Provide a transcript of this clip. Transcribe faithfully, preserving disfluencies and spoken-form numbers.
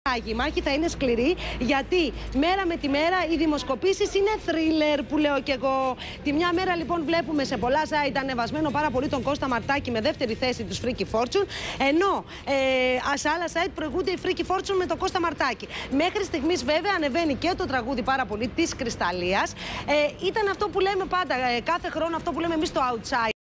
Η μάχη θα είναι σκληρή, γιατί μέρα με τη μέρα οι δημοσκοπήσεις είναι thriller, που λέω κι εγώ. Τη μια μέρα λοιπόν βλέπουμε σε πολλά site ανεβασμένο πάρα πολύ τον Κώστα Μαρτάκη με δεύτερη θέση τους Freaky Fortune, ενώ ε, σε άλλα site προηγούνται οι Freaky Fortune με τον Κώστα Μαρτάκη. Μέχρι στιγμής βέβαια ανεβαίνει και το τραγούδι πάρα πολύ της Κρυσταλλίας. Ε, ήταν αυτό που λέμε πάντα, ε, κάθε χρόνο αυτό που λέμε εμείς το outside.